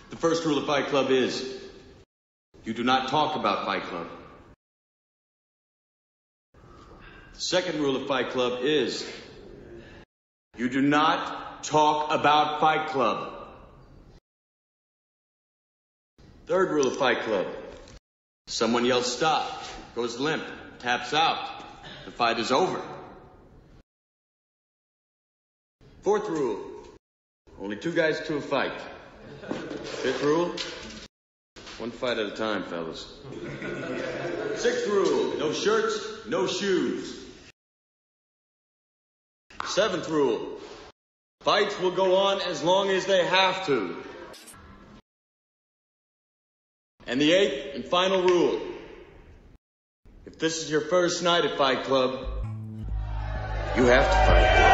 The first rule of Fight Club is, you do not talk about Fight Club. The second rule of Fight Club is, you do not talk about Fight Club. Third rule of Fight Club, someone yells stop, goes limp, taps out, the fight is over. Fourth rule, only 2 guys to a fight. Fifth rule, 1 fight at a time, fellas. Sixth rule, no shirts, no shoes. Seventh rule, fights will go on as long as they have to. And the 8th and final rule, if this is your first night at Fight Club, you have to fight.